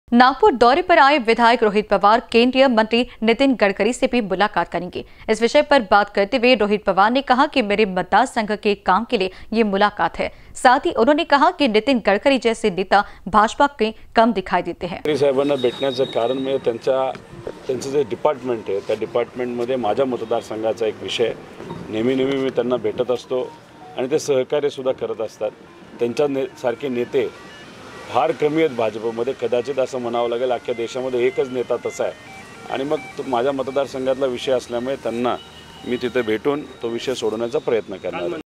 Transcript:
नागपुर दौरे पर आए विधायक रोहित पवार केंद्रीय मंत्री नितिन गडकरी से भी मुलाकात करेंगे। इस विषय पर बात करते हुए रोहित पवार ने कहा कि मेरे मतदार संघ के काम के लिए ये मुलाकात है। साथ ही उन्होंने कहा कि नितिन गडकरी जैसे नेता भाजपा के कम दिखाई देते हैं। साहेबांना भेटण्याचं कारण म्हणजे त्यांचं जे डिपार्टमेंट आहे त्या डिपार्टमेंटमध्ये माझ्या मतदारसंघाचा एक विषय नेहमी मी त्यांना भेटत असतो आणि ते सहकार्य सुद्धा करत असतात। त्यांच्या सारखे नेते फार कमी आहेत भाजपमध्ये, कदाचित असं म्हणावं लागेल अख्ख्या देशामध्ये एकच नेता तसा आहे। आणि मग माझ्या मतदारसंघातला विषय असल्यामुळे त्यांना मी तिथे भेटून तो विषय सोडवण्याचा प्रयत्न करणार।